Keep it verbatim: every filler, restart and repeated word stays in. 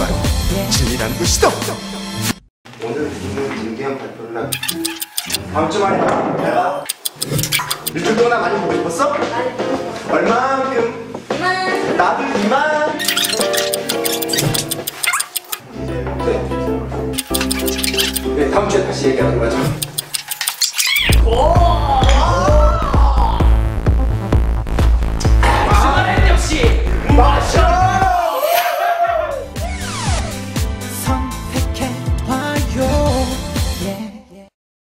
정말 진리란 것이다. 오늘 있는 진기한 발표를 할 다음 주 말이야. 내가 일주일 동안 많이 보고 싶었어? 많이 보고 싶었어. 얼만큼? 이만. 나도 이만. 네. 네, 다음 주에 다시 얘기하는 거죠.